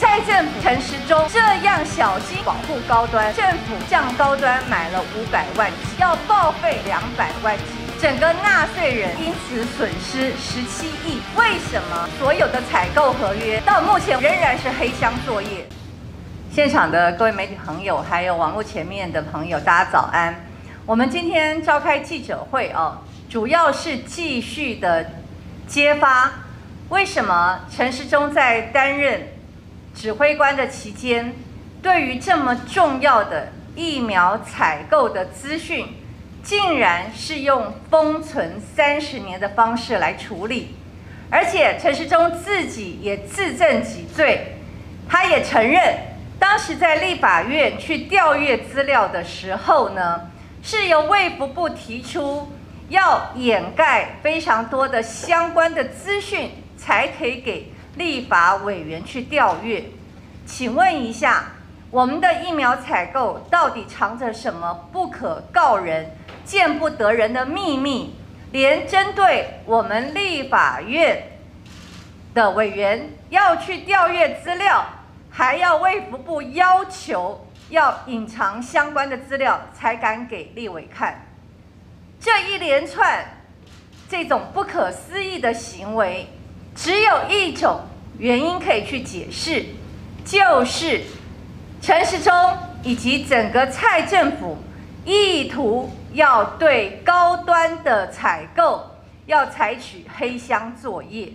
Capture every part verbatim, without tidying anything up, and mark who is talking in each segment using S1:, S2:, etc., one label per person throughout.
S1: 蔡政府陈时中这样小心保护高端，政府向高端买了五百万剂，要报废两百万剂，整个纳税人因此损失十七亿。为什么所有的采购合约到目前仍然是黑箱作业？现场的各位媒体朋友，还有网络前面的朋友，大家早安。我们今天召开记者会哦，主要是继续的揭发，为什么陈时中在担任指挥官的期间，对于这么重要的疫苗采购的资讯，竟然是用封存三十年的方式来处理，而且陈时中自己也自证己罪，他也承认，当时在立法院去调阅资料的时候呢，是由卫福部提出要掩盖非常多的相关的资讯，才可以给立法委员去调阅。请问一下，我们的疫苗采购到底藏着什么不可告人、见不得人的秘密？连针对我们立法院的委员要去调阅资料，还要卫福部要求要隐藏相关的资料，才敢给立委看。这一连串这种不可思议的行为，只有一种原因可以去解释，就是陈时中以及整个蔡政府意图要对高端的采购要采取黑箱作业。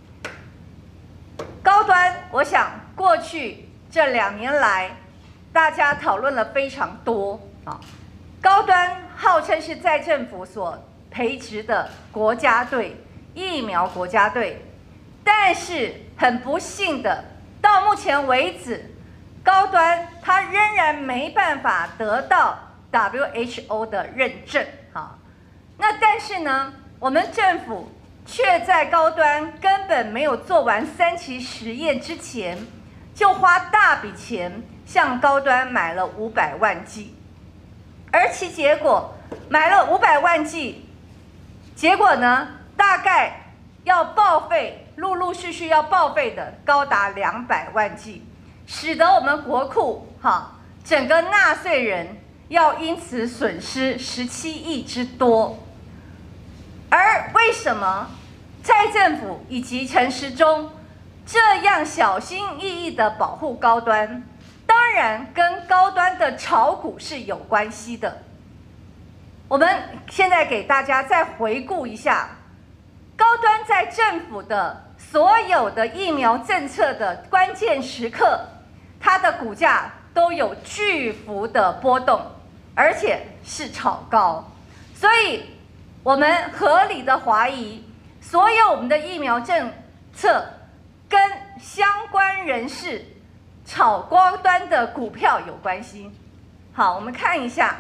S1: 高端，我想过去这两年来，大家讨论了非常多啊。高端号称是在政府所培植的国家队，疫苗国家队，但是很不幸的，到目前为止，高端它仍然没办法得到 W H O 的认证。好，那但是呢，我们政府却在高端根本没有做完三期实验之前，就花大笔钱向高端买了五百万剂。而其结果买了五百万剂，结果呢，大概要报废，陆陆续续要报废的高达两百万剂，使得我们国库哈整个纳税人要因此损失十七亿之多。而为什么蔡政府以及陈时中这样小心翼翼的保护高端？当然跟高端的炒股是有关系的。我们现在给大家再回顾一下，高端在政府的所有的疫苗政策的关键时刻，它的股价都有巨幅的波动，而且是炒高。所以我们合理的怀疑，所有我们的疫苗政策跟相关人士炒高端的股票有关系。好，我们看一下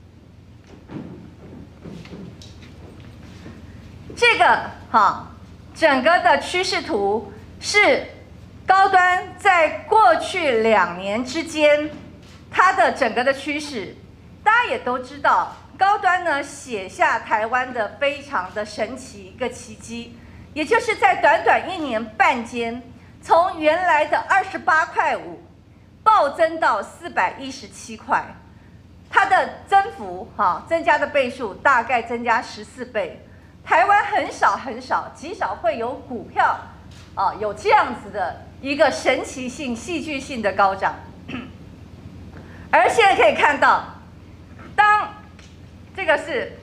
S1: 这个哈，整个的趋势图是高端在过去两年之间它的整个的趋势。大家也都知道，高端呢写下台湾的非常的神奇一个奇迹，也就是在短短一年半间，从原来的二十八块五暴增到四百一十七块，它的增幅哈增加的倍数大概增加十四倍。台湾很少很少极少会有股票啊有这样子的一个神奇性、戏剧性的高涨。而现在可以看到，当这个是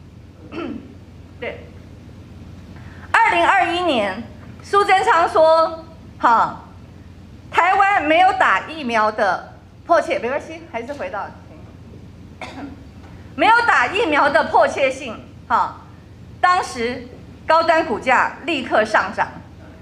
S1: 对二零二一年，苏贞昌说哈。台湾没有打疫苗的迫切，没关系，还是回到没有打疫苗的迫切性。哈，当时高端股价立刻上涨。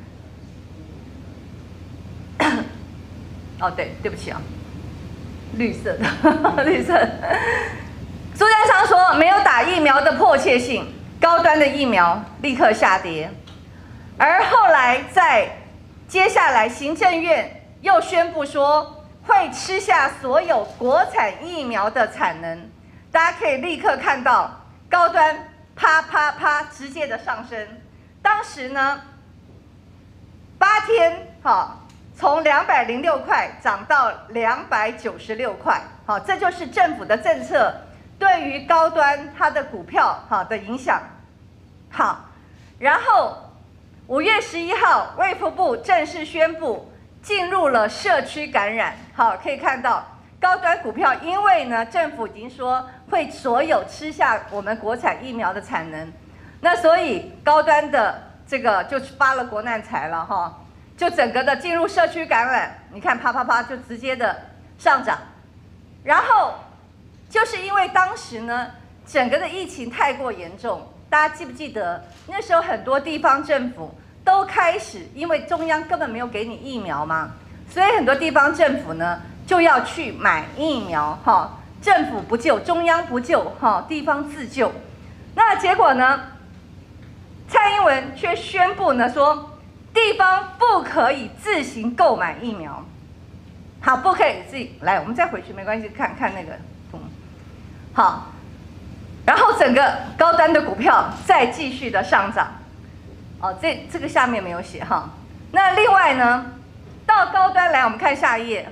S1: 哦，对，对不起啊，绿色的，绿色的。苏贞昌说没有打疫苗的迫切性，高端的疫苗立刻下跌。而后来在接下来行政院又宣布说会吃下所有国产疫苗的产能，大家可以立刻看到高端啪啪啪直接的上升。当时呢，八天哈从两百零六块涨到两百九十六块，好，这就是政府的政策对于高端它的股票好的影响。好，然后五月十一号，卫福部正式宣布进入了社区感染。好，可以看到高端股票，因为呢政府已经说会所有吃下我们国产疫苗的产能，那所以高端的这个就发了国难财了哈。就整个的进入社区感染，你看啪啪啪就直接的上涨，然后就是因为当时呢整个的疫情太过严重，大家记不记得那时候很多地方政府都开始，因为中央根本没有给你疫苗嘛，所以很多地方政府呢就要去买疫苗哈，政府不救，中央不救哈，地方自救。那结果呢，蔡英文却宣布呢说，地方不可以自行购买疫苗，好，不可以自己来，我们再回去没关系，看看那个图，好，然后整个高端的股票再继续的上涨，哦，这这个下面没有写哈。那另外呢，到高端来，我们看下一页，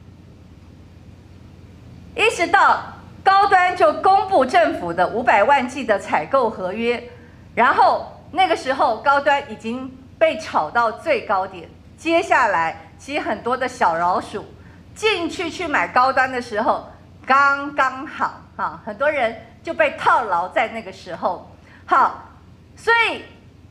S1: 一直到高端就公布政府的五百万剂的采购合约，然后那个时候高端已经被炒到最高点，接下来其实很多的小老鼠进去去买高端的时候，刚刚好啊，很多人就被套牢在那个时候。好，所以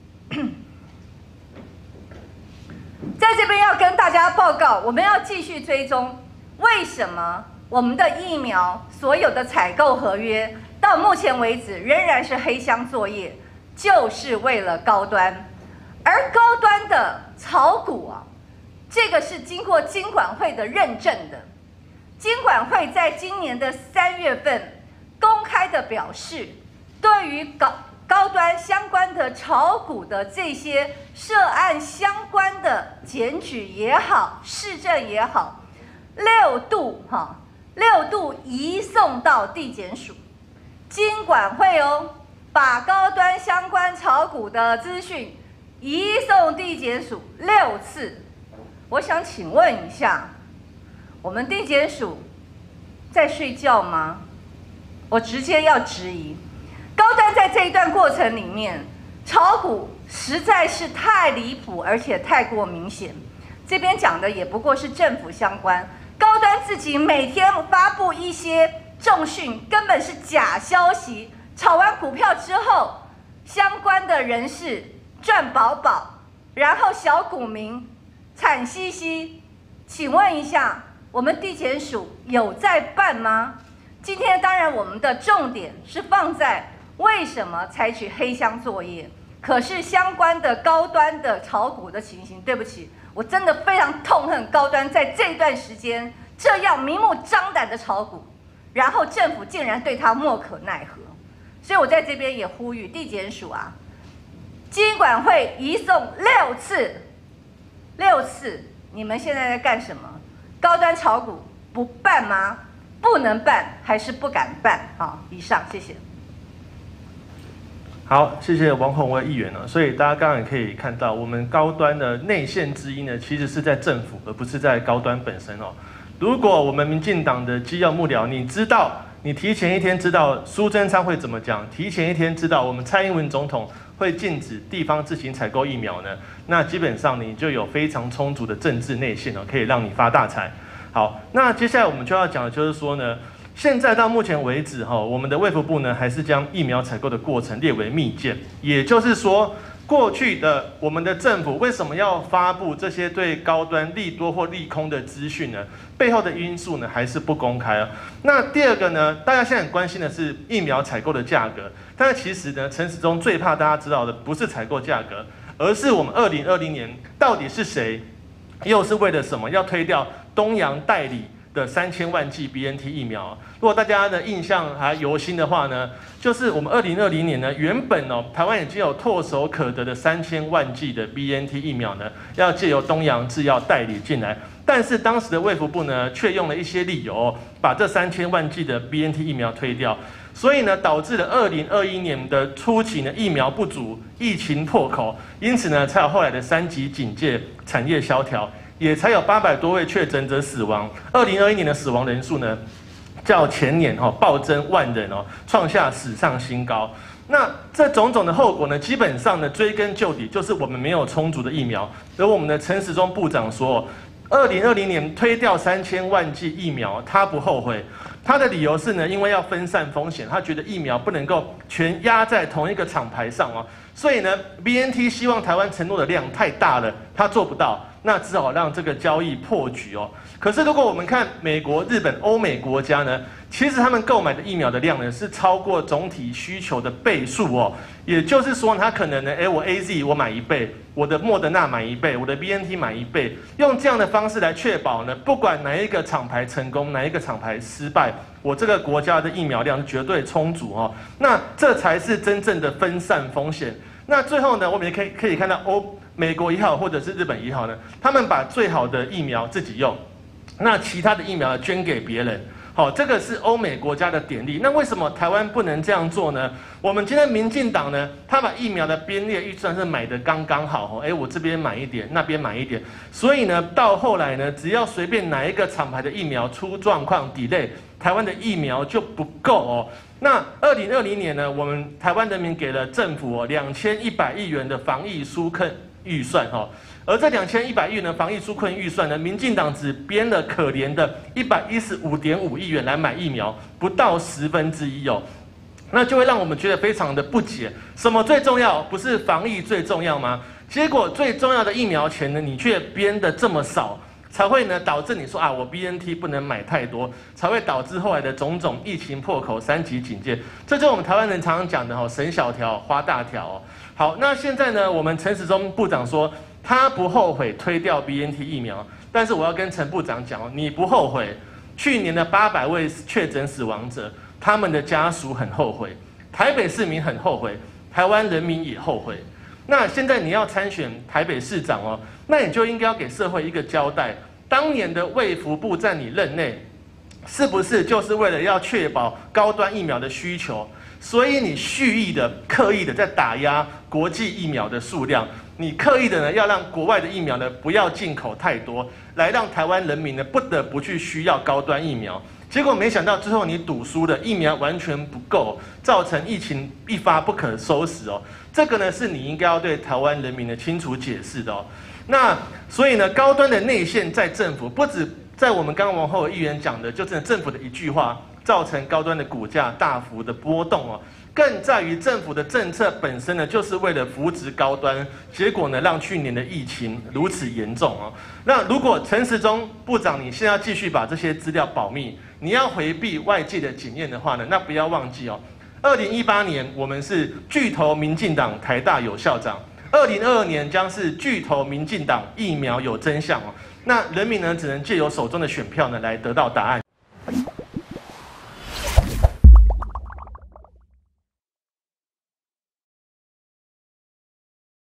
S1: 在这边要跟大家报告，我们要继续追踪为什么我们的疫苗所有的采购合约到目前为止仍然是黑箱作业，就是为了高端。而高端的炒股啊，这个是经过金管会的认证的。金管会在今年的三月份公开的表示，对于高高端相关的炒股的这些涉案相关的检举也好，市政也好，六度哈六度移送到地检署。金管会哦，把高端相关炒股的资讯移送地检署六次，我想请问一下，我们地检署在睡觉吗？我直接要质疑，高端在这一段过程里面，炒股实在是太离谱，而且太过明显。这边讲的也不过是政府相关，高端自己每天发布一些重讯，根本是假消息。炒完股票之后，相关的人士赚饱饱，然后小股民惨兮兮。请问一下，我们地检署有在办吗？今天当然我们的重点是放在为什么采取黑箱作业，可是相关的高端的炒股的情形，对不起，我真的非常痛恨高端在这段时间这样明目张胆的炒股，然后政府竟然对他莫可奈何。所以我在这边也呼吁地检署啊，金管会移送六次，六次，你们现在在干什么？高端炒股不办吗？不能办还是不敢办？好，以上谢谢。
S2: 好，谢谢王宏威议员呢。所以大家刚刚也可以看到，我们高端的内线之音呢，其实是在政府，而不是在高端本身哦。如果我们民进党的机要幕僚，你知道，你提前一天知道苏贞昌会怎么讲，提前一天知道我们蔡英文总统会禁止地方自行采购疫苗呢，那基本上你就有非常充足的政治内线哦，可以让你发大财。好，那接下来我们就要讲的就是说呢，现在到目前为止哈，我们的卫福部呢还是将疫苗采购的过程列为密件，也就是说，过去的我们的政府为什么要发布这些对高端利多或利空的资讯呢？背后的因素呢还是不公开啊。那第二个呢，大家现在很关心的是疫苗采购的价格，但是其实呢，陈时中最怕大家知道的不是采购价格，而是我们二零二零年到底是谁，又是为了什么要推掉东洋代理的三千万剂 B N T 疫苗？如果大家的印象还犹新的话呢，就是我们二零二零年呢，原本哦台湾已经有唾手可得的三千万剂的 B N T 疫苗呢，要借由东洋制药代理进来，但是当时的卫福部呢，却用了一些理由、哦、把这三千万剂的 B N T 疫苗推掉，所以呢，导致了二零二一年的初期呢疫苗不足，疫情破口，因此呢，才有后来的三级警戒、产业萧条。 也才有八百多位确诊者死亡。二零二一年的死亡人数呢，较前年哈暴增万人哦，创下史上新高。那这种种的后果呢，基本上呢追根究底就是我们没有充足的疫苗。而我们的陈时中部长说，二零二零年推掉三千万剂疫苗，他不后悔。他的理由是呢，因为要分散风险，他觉得疫苗不能够全压在同一个厂牌上哦，所以呢 ，B N T 希望台湾承诺的量太大了，他做不到，那只好让这个交易破局哦。可是如果我们看美国、日本、欧美国家呢，其实他们购买的疫苗的量呢是超过总体需求的倍数哦。也就是说，他可能呢，哎，我 A Z 我买一倍，我的莫德纳买一倍，我的 B N T 买一倍，用这样的方式来确保呢，不管哪一个厂牌成功，哪一个厂牌失败，我这个国家的疫苗量绝对充足哦。那这才是真正的分散风险。那最后呢，我们也可以可以看到欧美国也好，或者是日本也好呢，他们把最好的疫苗自己用，那其他的疫苗捐给别人。好，这个是欧美国家的典例。那为什么台湾不能这样做呢？我们今天民进党呢，他把疫苗的编列预算是买得刚刚好，哎，我这边买一点，那边买一点，所以呢，到后来呢，只要随便哪一个厂牌的疫苗出状况 delay， 台湾的疫苗就不够哦。那二零二零年呢，我们台湾人民给了政府哦两千一百亿元的防疫纾困预算哈。而这两千一百亿元的防疫纾困预算呢，民进党只编了可怜的一百一十五点五亿元来买疫苗，不到十分之一哦，那就会让我们觉得非常的不解。什么最重要？不是防疫最重要吗？结果最重要的疫苗钱呢，你却编的这么少，才会呢导致你说啊，我 B N T 不能买太多，才会导致后来的种种疫情破口、三级警戒。这就是我们台湾人常常讲的哈，省小条花大条哦。好，那现在呢，我们陈时中部长说，他不后悔推掉 B N T 疫苗，但是我要跟陈部长讲哦，你不后悔。去年的八百位确诊死亡者，他们的家属很后悔，台北市民很后悔，台湾人民也后悔。那现在你要参选台北市长哦，那你就应该要给社会一个交代。当年的卫福部在你任内，是不是就是为了要确保高端疫苗的需求？所以你蓄意的、刻意的在打压国际疫苗的数量，你刻意的呢要让国外的疫苗呢不要进口太多，来让台湾人民呢不得不去需要高端疫苗。结果没想到最后你赌输的疫苗完全不够，造成疫情一发不可收拾哦。这个呢是你应该要对台湾人民呢清楚解释的哦。那所以呢，高端的内线在政府，不止在我们刚刚王后议员讲的，就真的政府的一句话，造成高端的股价大幅的波动哦。更在于政府的政策本身呢，就是为了扶植高端，结果呢，让去年的疫情如此严重哦。那如果陈时中部长你现在要继续把这些资料保密，你要回避外界的检验的话呢，那不要忘记哦，二零一八年我们是巨头民进党台大有校长，二零二二年将是巨头民进党疫苗有真相哦。那人民呢，只能借由手中的选票呢来得到答案。